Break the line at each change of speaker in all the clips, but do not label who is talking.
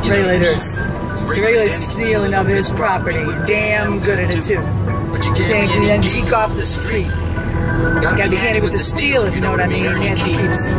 regulators. He regulates the stealing of his property. You're damn good at it too. You can't then geek off the street. You gotta be handy with the steel, if you know what I mean. Nancy keeps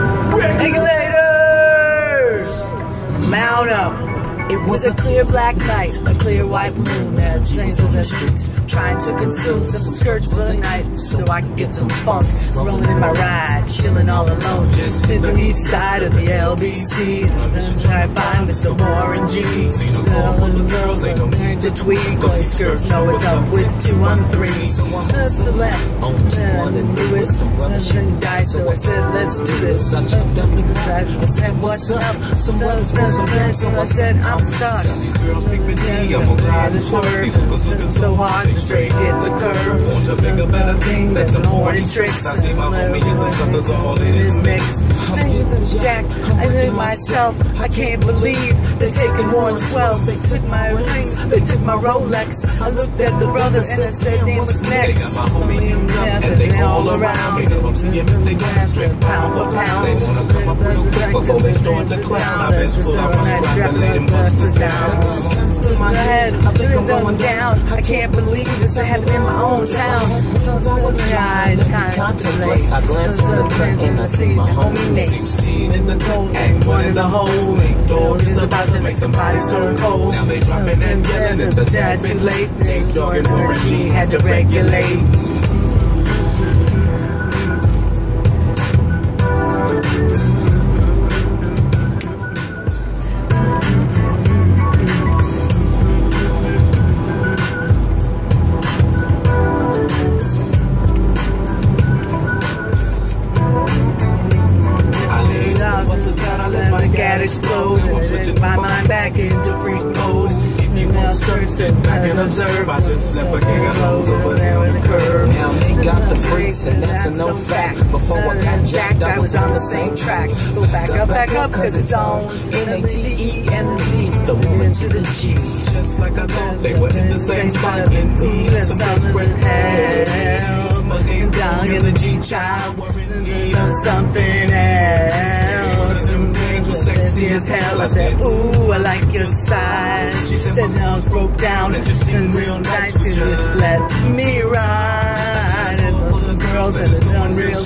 regulators. Mount up. It was a clear black night, a clear white moon. There were strangers in the streets trying to consume some skirts for the night, so I could get some funk. Rolling in my ride, chilling all alone, just in the east side of the LBC. Then try to find Mr. Warren G. All of the girls ain't no need to tweak. Only skirts know what's up with 213. So I'm to the left, on the newest. Nothing died, so I said, let's do this. I said, what's up? Some brothers, so I said, I'm stuck.
These girls pick me, I'm gonna glide and swerve. These hookers looking so hard, they straight hit the curve. Want to bigger, better things, that's some horny tricks. I see my homie and some suckers all in this mix.
Jack, I think myself, I can't believe they're taking more than 12. They took my rings, they took my Rolex. I looked at the brothers and I said, they was next.
They got my homie in up and they all around. Ain't no see him if they got straight pound for pound. They wanna come up real quick before they start to clown. I best pull out my strap and let him bust us down.
Still my head, I think I'm going down. I can't believe this happened in my own town. I contemplate.
I glance at the cut and I see my homie Nate. 16 in the cold and one in the hole. Nate Dogg is about to make some bodies turn cold. Now they dropping and yelling, it's a tad too late. Nate Dogg and Warren G had to regulate. Explode, I'm switching my mind back into freak mode. If you want to sit back and observe, I just left a gang of hoes over there in the curb. Now they got the freaks, and that's a no fact. Before I got jacked, I was on the same track. But back up, cause it's on N-A-T-E and the B, the woman to the G. Just like I thought, they were in the same spot in need of some desperate help. Looking down in the G-child, worrying of something else. Sexy as hell, I said, ooh, I like your size. She said, now it's broke down and just seemed real nice. Could you let me ride? And the girls and it's done real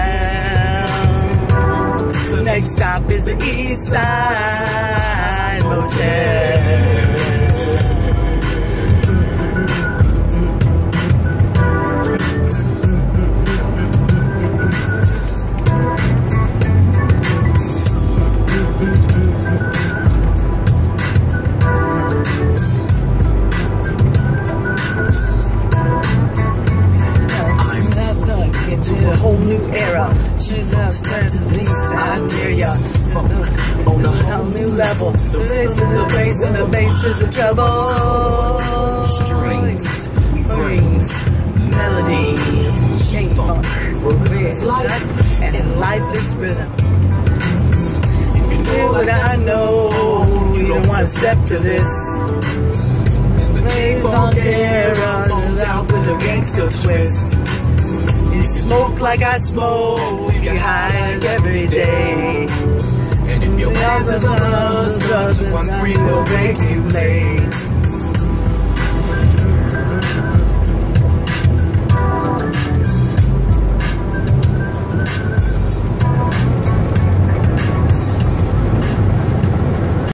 swell. Next stop is the East Side Motel. A whole new era. She's just turned to this. I dare ya. Funk on a whole new level. The bass is the bass and the bass is the treble. Strings, brings melody, J-funk, is life, and life is rhythm. If you know what I know, you don't want to step to this. It's the J-funk era, out with a gangster twist. You smoke like I smoke, you get high like every day. And if your hands is a buzz, 213 will make you late.